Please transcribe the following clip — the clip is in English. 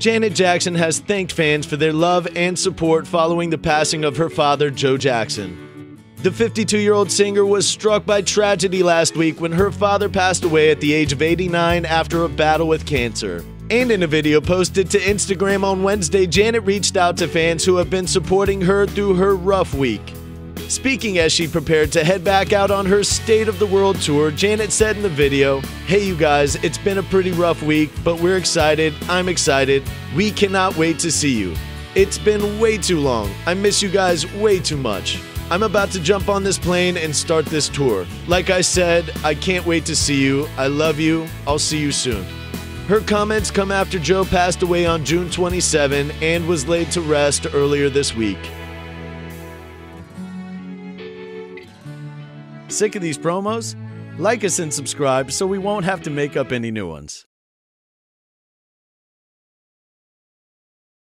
Janet Jackson has thanked fans for their love and support following the passing of her father, Joe Jackson. The 52-year-old singer was struck by tragedy last week when her father passed away at the age of 89 after a battle with cancer. And in a video posted to Instagram on Wednesday, Janet reached out to fans who have been supporting her through her rough week. Speaking as she prepared to head back out on her State of the World tour, Janet said in the video, "Hey you guys, it's been a pretty rough week, but we're excited, I'm excited, we cannot wait to see you. It's been way too long, I miss you guys way too much. I'm about to jump on this plane and start this tour. Like I said, I can't wait to see you, I love you, I'll see you soon." Her comments come after Joe passed away on June 27 and was laid to rest earlier this week. Sick of these promos? Like us and subscribe so we won't have to make up any new ones.